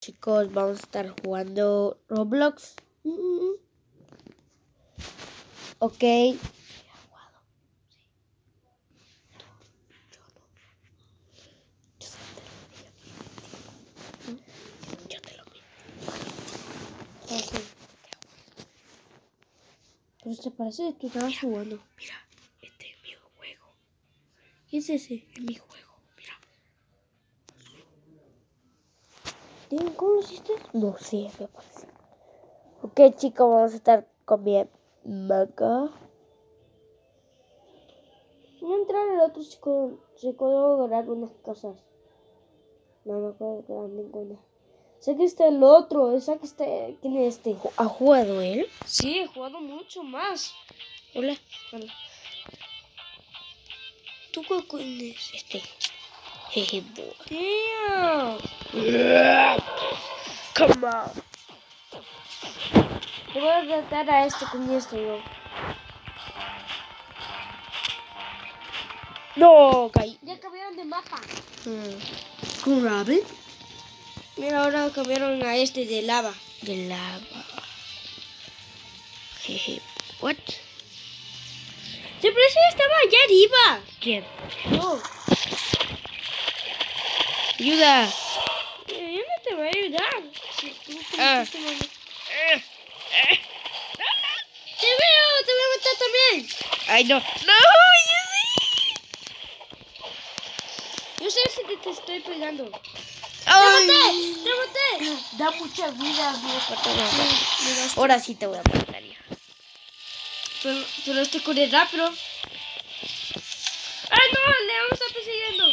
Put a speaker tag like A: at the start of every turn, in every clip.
A: Chicos, vamos a estar jugando Roblox. Ok. Yo te lo pido. Okay. Pero te parece que tú estabas jugando. Mira, este es mi juego. ¿Qué es ese? Es mi juego. Mira. ¿Cómo lo hiciste? No sé, me parece. Ok, chicos, vamos a estar con mi maca. Voy a entrar el otro chico. Recuerdo lograr unas cosas. No me acuerdo de lograr ninguna. Sé que está el otro. Sé que está... ¿Quién es este? ¿Ha jugado él?
B: Sí, he jugado mucho más.
A: Hola.
B: Hola.
A: ¿Tú cuál es este? Jeje, boy.
B: Tío.
A: Come on.
B: Te voy a tratar a este con esto yo.
A: No, caí.
B: Ya cambiaron de mapa.
A: ¿Con Robin?
B: Mira, ahora cambiaron a este de lava.
A: De lava. Jeje. What?
B: Siempre sí estaba allá arriba.
A: ¿Quién?
B: No,
A: Ayuda.
B: yo no te voy a ayudar. Si tú te
A: Ah.
B: metiste mal. Te voy a matar también.
A: Ay, no. No,
B: Yo sé si te estoy pegando.
A: Ay.
B: ¡Te maté!
A: Da mucha vida,
B: Mira,
A: ahora sí te voy a matar ya.
B: pero este corre rápido. ¡Ay, no! Le vamos a estar persiguiendo.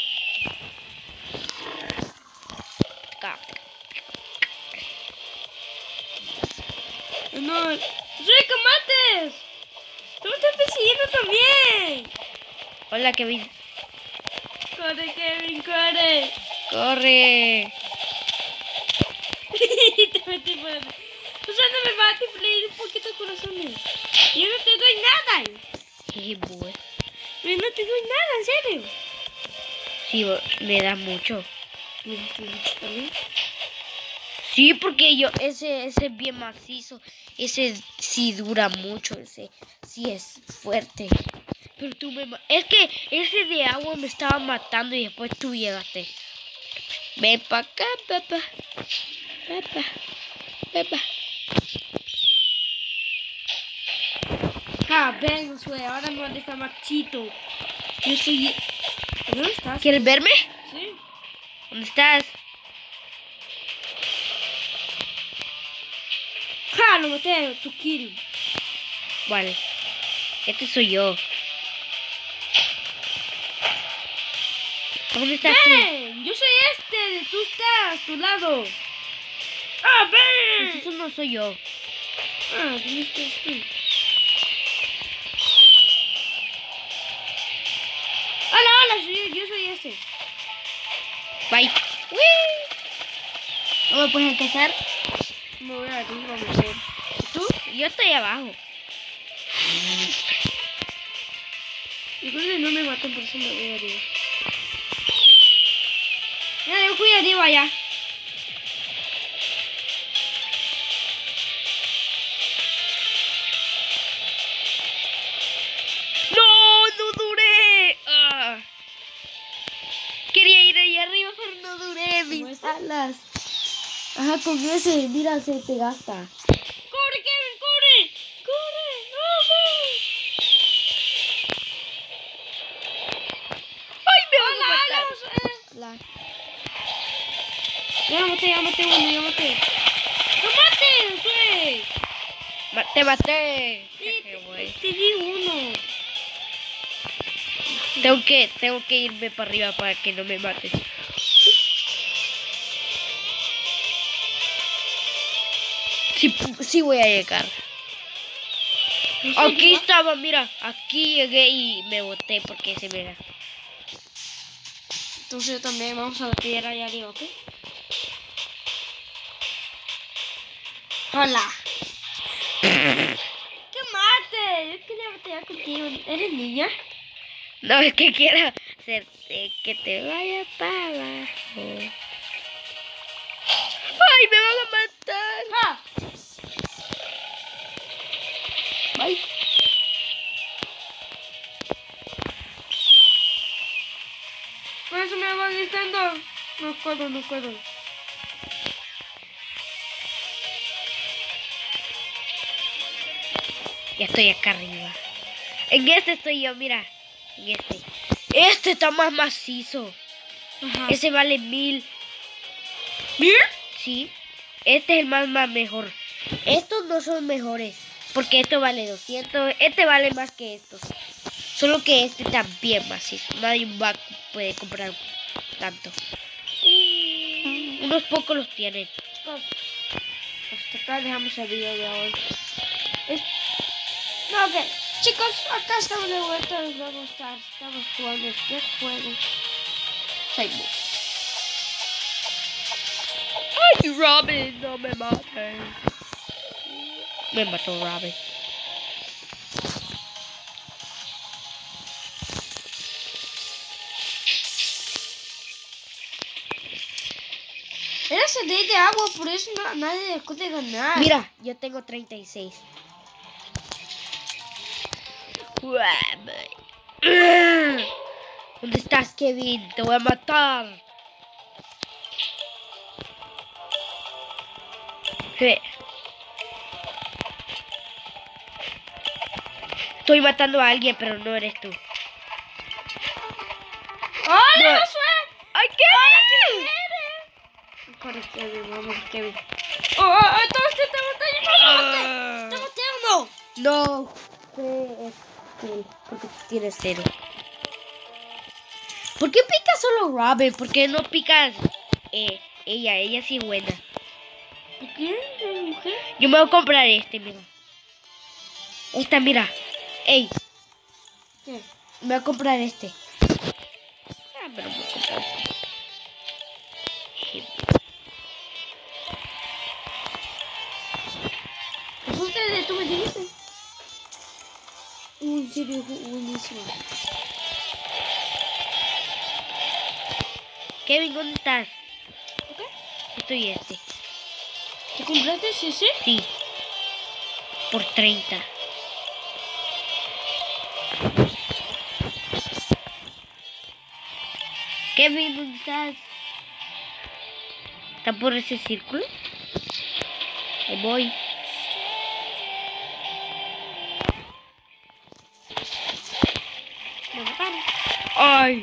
B: No, ¡Rica, mates! ¡Tú me estás persiguiendo también!
A: Hola, Kevin.
B: ¡Corre, Kevin, corre!
A: Corre.
B: Te metí por... O sea, no me mate, pero le di un poquito de corazones. Yo no te doy nada.
A: Jeje, boy.
B: Yo no te doy nada, en serio.
A: Sí, me da mucho.
B: ¿Me diste mucho también?
A: Sí, porque ese es bien macizo. Ese sí dura mucho. Ese sí es fuerte. Pero tú es que ese de agua me estaba matando y después tú llegaste. Ven pa' acá, papá. Papá. Papá.
B: Ah, ven, Josué, ahora me van a estar machito. Yo soy... ¿Dónde estás?
A: ¿Quieres verme?
B: Sí.
A: ¿Dónde estás?
B: ¡Ja! Lo maté, tu kill.
A: Vale. Este soy yo. ¿Dónde estás tú?
B: ¡Ven! Yo soy este, tú estás a tu lado. ¡Ah, ven!
A: Pues eso no soy yo.
B: Ah, ¿dónde estás tú? Hola, hola, yo soy este.
A: Bye. ¿No me puedes alcanzar?
B: Me voy arriba mejor.
A: ¿Tú? Yo estoy abajo.
B: Yo creo que no me matan, por eso me voy arriba. Ya, yo fui arriba ya.
A: No duré. Ah. Quería ir ahí arriba, pero no duré. Mis alas.
B: Ajá, con ese, mira, se te gasta. ¡Corre, Kevin, corre! ¡Corre!
A: ¡Ay, me van a
B: ¡Hola,
A: matar!
B: hola! Ya maté uno, ya maté. ¡No mates, güey!
A: Te maté.
B: Sí,
A: Jeje, güey.
B: te di uno.
A: Tengo que irme para arriba para que no me mates. Sí voy a llegar. Aquí estaba, mira. Aquí llegué y me boté porque se me da.
B: Entonces yo también vamos a la piedra allá arriba, ¿ok? ¡Hola! ¡Que mate! Yo quería batallar contigo. ¿Eres niña?
A: No, es que quiero hacerte que te vaya para abajo.
B: me acuerdo.
A: Ya estoy acá arriba. En este estoy yo, mira. En este. Este está más macizo.
B: Ajá.
A: Ese vale 1000.
B: ¿Bien?
A: Sí. Este es el más mejor. Estos no son mejores. Porque esto vale 200. Este vale más que estos. Solo que este también macizo. Nadie puede comprar tanto. Unos pocos los tienen.
B: Pues, hasta acá dejamos el video de hoy. No, ok. Chicos, acá estamos de vuelta. Estamos jugando este juego. Cyborg.
A: ¡Ay, Robin! No me mates. Me mató Robin.
B: Era sed de agua, por eso nadie dejó de ganar.
A: Mira, yo tengo 36. ¿Dónde estás, Kevin? Te voy a matar. Estoy matando a alguien, pero no eres tú.
B: ¡Hola,
A: No.
B: Josué!
A: ¡Ay, Kevin!
B: Corre, Kevin, vamos, Kevin. ¡Oh, todos te están matando! ¡Te matando!
A: No. Porque tienes 0. ¿Por qué pica solo Robin? ¿Por qué no picas ella? Ella sí es buena.
B: ¿Por qué? ¿La mujer?
A: Yo me voy a comprar este, mira. Esta, mira. Ey,
B: ¿Qué?
A: me voy a comprar este. Ah, pero me voy a comprar este.
B: ¿Tú me dijiste? Uy, serio, buenísimo.
A: Kevin, ¿dónde estás?
B: ¿Ok?
A: Estoy este.
B: ¿Te compraste ese?
A: Sí. Por 30. Kevin, ¿dónde estás? ¿Está por ese círculo? Ahí voy.
B: Me mataron.
A: ¡Ay!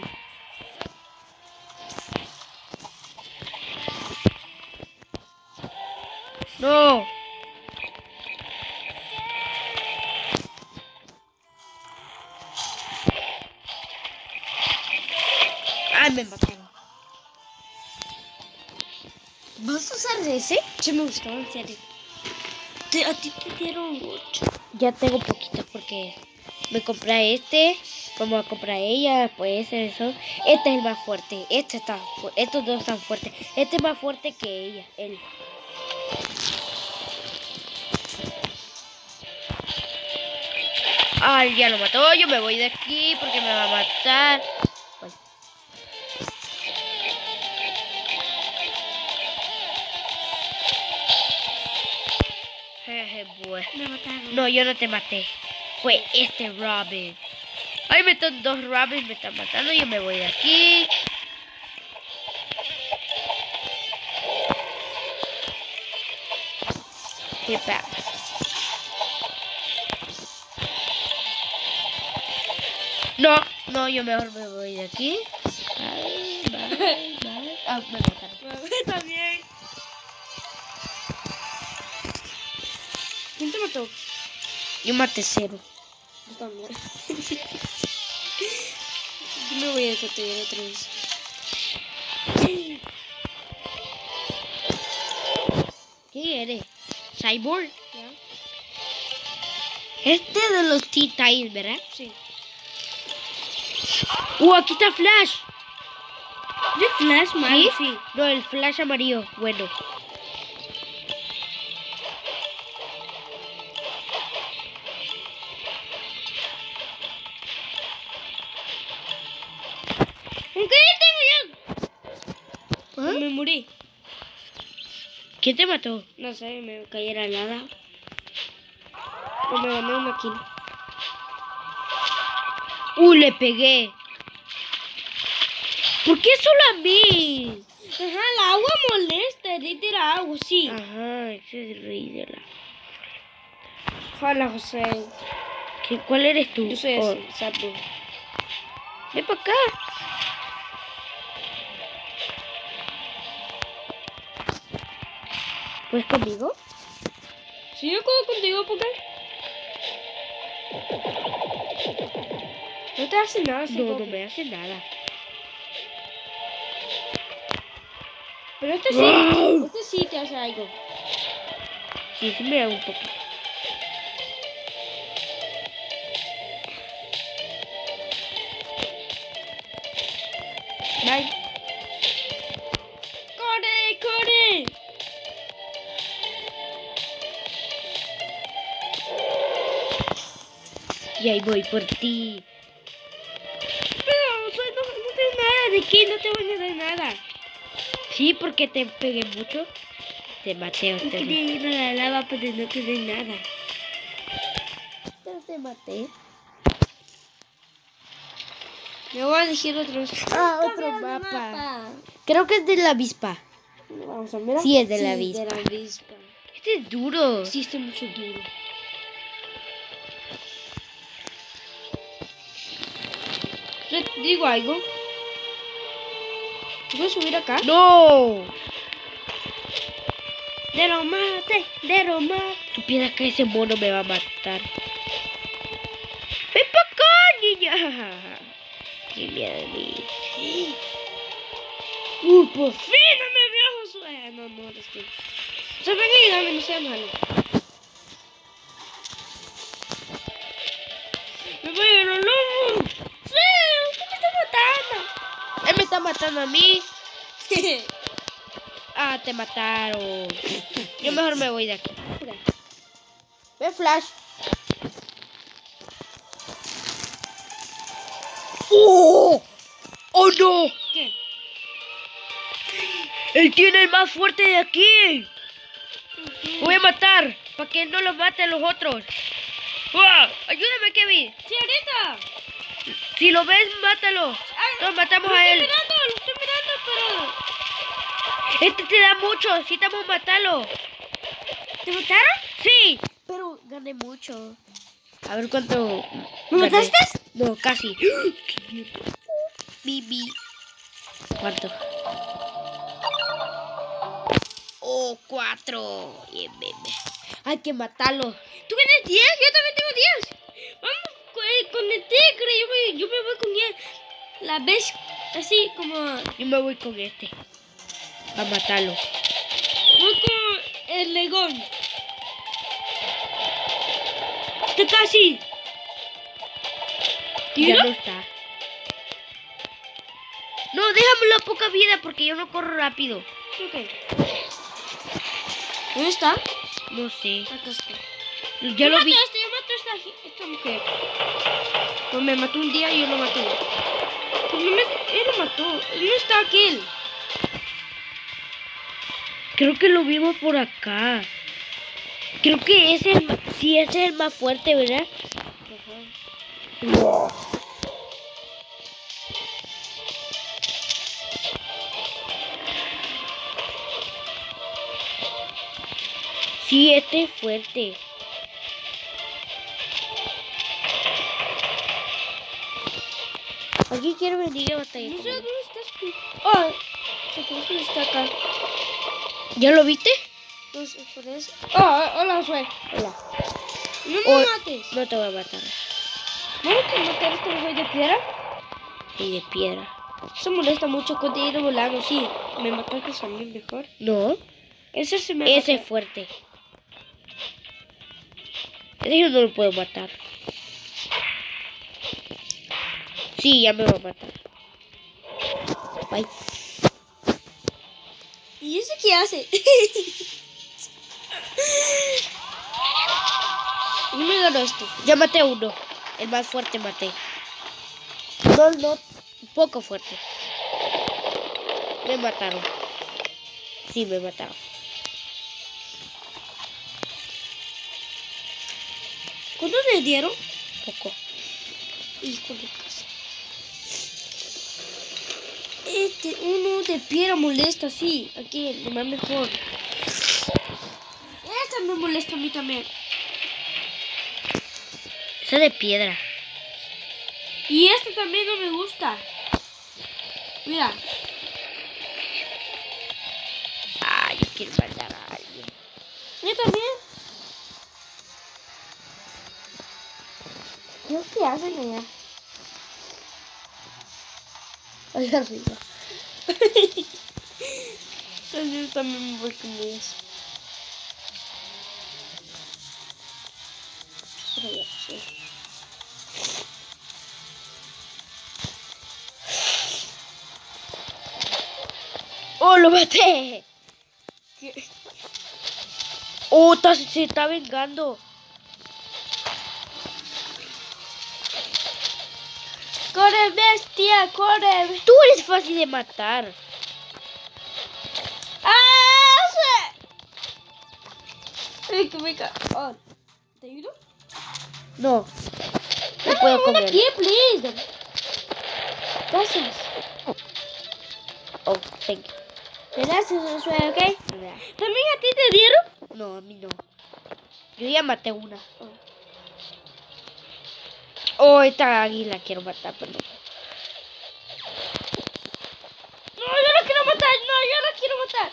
A: ¡No! ¡Ay, me mataron!
B: ¿Vas a usar ese? Sí, me gustó, en serio. A ti te dieron 8.
A: Ya tengo poquito porque me compré este. Vamos a comprar ella, pues eso. Este es el más fuerte. Estos dos están fuertes. Este es más fuerte que ella, él. Ay, ya lo mató. Yo me voy de aquí porque me va a matar. Ay. Jeje, bueno.
B: Me mataron.
A: No, yo no te maté. Fue este Robin. Ay, me están 2 Robins, me están matando. Yo me voy de aquí. Get back. No, yo mejor me voy de aquí. Bye. Ah, me mataron.
B: También. ¿Quién te mató?
A: Yo maté 0.
B: Yo también. Yo me voy a detener otra vez.
A: ¿Qué eres? ¿Cyborg?
B: ¿Ya?
A: Este de los T-Tires, ¿verdad?
B: Sí.
A: Aquí está Flash.
B: ¿De Flash, man?
A: ¿Sí? No, el Flash amarillo. Bueno.
B: ¿Qué tengo yo?
A: ¿Ah?
B: Me morí.
A: ¿Quién te mató?
B: No sé, me caí a la nada. O me gané una kill.
A: Le pegué. ¿Por qué solo a mí?
B: Ajá, el agua molesta, el rey de la agua, sí.
A: Ajá, ese es el rey de la...
B: Hola, José.
A: ¿Cuál eres tú?
B: Yo soy
A: Oh,
B: ese, Sapo.
A: ven para acá. ¿Pues conmigo?
B: ¿Sí yo juego contigo, por qué? No te hace nada, sí,
A: No, no
B: Poké.
A: me hace nada.
B: Pero este
A: ¡Wow!
B: sí te hace algo.
A: Sí, sí me da un poquito.
B: Bye. ¡Corre, corre!
A: Y ahí voy por ti.
B: Pero soy, no tengo nada de aquí, no te voy a dar nada.
A: Sí, porque te pegué mucho. Te maté.
B: No quería ir a la lava, pero no te doy nada.
A: Pero te maté.
B: Me voy a elegir otro.
A: Otro mapa. Creo que es de la avispa.
B: Vamos a ver.
A: Sí, es de la avispa.
B: De la avispa.
A: Este es duro.
B: Sí, está mucho duro. ¿Te digo algo? ¿Puedo subir acá?
A: ¡No!
B: De lo mate, de lo mate.
A: Tú piensas que ese mono me va a matar. ¡Ven para acá, niña! ¡Qué miedo de mí!
B: Por fin no me vio Josué. No, eres tú. O sea, ven y dame, no seas malo. Me voy a los lobos. Sí, ¿por qué me está
A: Él me está matando a mí.
B: matando?
A: Ah, te mataron. Yo mejor me voy de aquí.
B: Mira.
A: Ve, Flash. ¡Oh! ¡Oh, no!
B: ¿Qué?
A: ¡Él tiene el más fuerte de aquí! Lo voy a matar, para que no lo maten los otros. ¡Wow! ¡Ayúdame, Kevin!
B: Sí, ahorita.
A: Si lo ves, mátalo. Nos matamos a él.
B: Lo estoy mirando, pero...
A: Este te da mucho, necesitamos matarlo.
B: ¿Te mataron?
A: Sí, pero gané mucho. A ver cuánto...
B: ¿Me
A: gané.
B: mataste?
A: No, casi. Bibi. ¿Cuánto? Oh, 4. Bien, bien, bien. Hay que matarlo.
B: ¿Tú tienes 10? Yo también tengo 10. Vamos con el tigre. Yo me voy con él. La ves así como...
A: Yo me voy con este. A matarlo.
B: Voy con el legón. Está casi.
A: Ya
B: ¿Tiro?
A: no está. No, déjamelo a poca vida porque yo no corro rápido.
B: Ok. ¿Dónde está?
A: No sé.
B: Acá está.
A: Ya lo vi.
B: Yo mato a esta mujer. Pues me mató un día y yo lo maté. Pues él lo mató. No está aquel.
A: Creo que lo vimos por acá. Creo que ese sí, ese es el más fuerte, ¿verdad? Sí, este es fuerte. Aquí quiero venir a batallar.
B: No sé
A: conmigo.
B: dónde estás tú. Oh, se cree que está acá.
A: ¿Ya lo viste?
B: No sé, por eso. Oh, hola, Josué.
A: Hola.
B: No me
A: Oh,
B: mates.
A: no te voy a matar.
B: ¿Vamos a matar a este mujer de piedra?
A: Y de piedra.
B: Eso molesta mucho cuando ir volando, sí. Me mataste a mí mejor.
A: No,
B: Ese se me
A: ese es
B: mató.
A: fuerte. Ese yo no lo puedo matar. Sí, ya me va a matar. Bye.
B: ¿Y ese qué hace? Yo me ganó esto.
A: Ya maté a uno. El más fuerte maté. No, un poco fuerte. Me mataron. Sí, me mataron.
B: ¿Cuánto le dieron?
A: Poco.
B: Hijo de casa. uno de piedra molesta, sí. Aquí, lo más mejor. Esta me molesta a mí también.
A: Esa de piedra.
B: Y este también no me gusta. Mira.
A: Ay, yo quiero matar a alguien.
B: Yo también. ¿Qué hacen allá?
A: Allá arriba.
B: Entonces yo también me voy con ellos.
A: ¡Oh, lo maté!
B: ¿Qué?
A: ¡Oh, se está vengando!
B: ¡Corre, bestia! ¡Corre!
A: Tú eres fácil de matar.
B: ¡Ah! ¡Ay, que me oh, ¿te ayudo?
A: No. No puedo
B: Dame
A: comer.
B: aquí, please. Gracias.
A: Oh, thank you.
B: Gracias, Josué, ¿ok?
A: Mira.
B: ¿También a ti te dieron?
A: No, a mí no. Yo ya maté una. Oh, esta águila quiero matar, pero no.
B: No, yo la quiero matar. No, yo la quiero matar.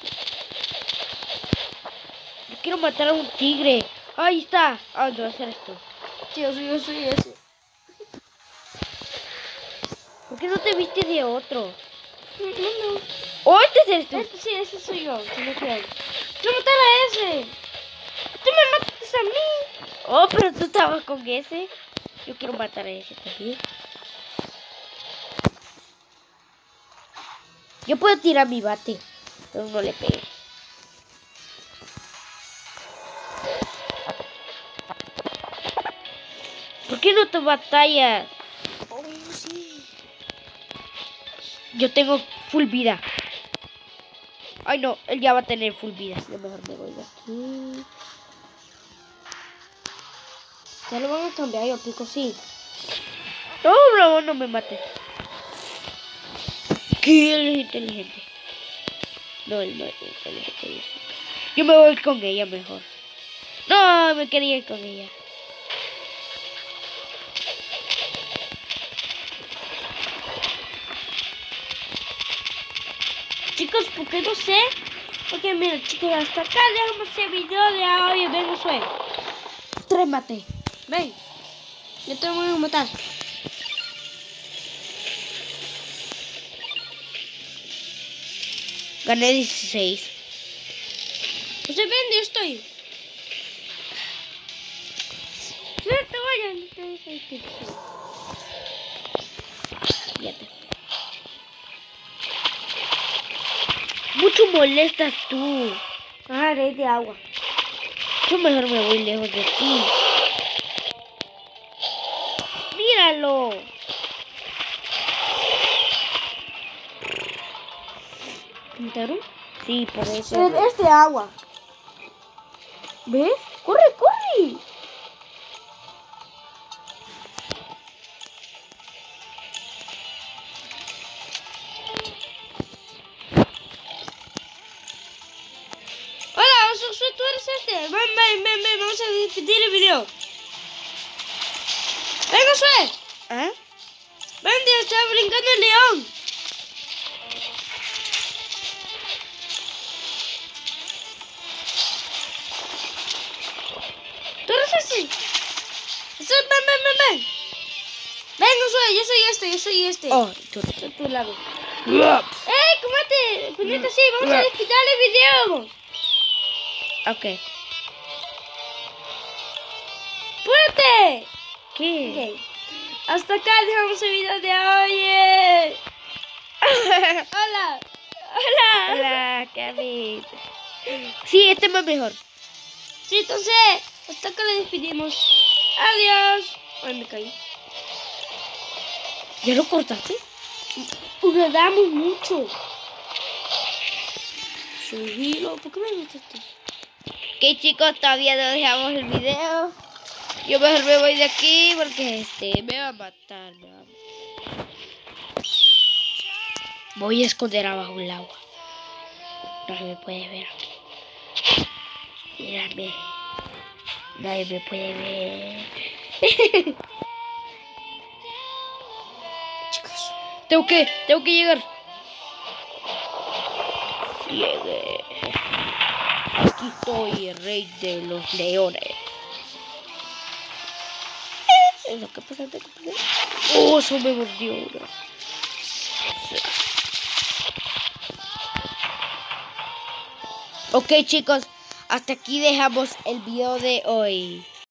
A: Yo quiero matar a un tigre. Ahí está. Ah, no, ese eres tú.
B: Sí, yo soy ese.
A: ¿Por qué no te viste de otro?
B: No.
A: Oh, este eres tú.
B: Sí, ese soy yo. Si no quiero. Quiero matar a ese. Tú me mataste a mí.
A: Oh, pero tú estabas con ese. Yo quiero matar a ese también. Yo puedo tirar mi bate, pero no le pegué. ¿Por qué no te batallas?
B: Oh, sí.
A: Yo tengo full vida. Ay, no, él ya va a tener full vida. Yo mejor me voy de aquí.
B: Ya lo van a cambiar, yo pico, sí.
A: No, no, no me mates. ¿Qué? Él es inteligente. No, él no es inteligente. Yo me voy con ella mejor. No, me quería ir con ella.
B: Chicos, ¿por qué no sé? Porque mira, chicos, hasta acá dejamos el video de hoy. Ven, Josué.
A: 3 maté.
B: Ven. Yo te voy a matar.
A: Gané 16.
B: José, ven, yo estoy. No te vayas.
A: Fíjate. Mucho molestas tú.
B: Ah, rey de agua.
A: Yo mejor me voy lejos de ti. Míralo.
B: ¿Pintaron?
A: Sí, por eso.
B: Es de agua. ¿Ves? ¡Corre, corre! Hola, Josué, tú eres este. Ven, vamos a despedir el video. Ven, Josué.
A: ¿Ah?
B: Ven, Dios, está brincando el león. Tú eres ese. Ven. Ven, Josué, yo soy este.
A: Oh, tú.
B: De tu lado. ¡Ey, comete! Ponete así, vamos a despedir el video.
A: Ok.
B: ¡Púrate!
A: ¿Qué?
B: Ok. Hasta acá dejamos el video de hoy. Hola.
A: Hola, Kevin. Sí, este es más mejor.
B: Sí, entonces, hasta acá le despedimos. Adiós. Ay, me caí.
A: ¿Ya lo cortaste?
B: Jugamos mucho. Subilo. ¿Por qué me metiste?
A: Ok, chicos, todavía no dejamos el video. Yo mejor me voy de aquí porque me va a matar. Voy a esconder abajo el agua. Nadie me puede ver. Mírame. Nadie me puede ver. Chicos, tengo que llegar. Llegué. Aquí estoy, el rey de los leones. Es lo que pasa, Oh, eso me mordió. Ok, chicos, hasta aquí dejamos el video de hoy.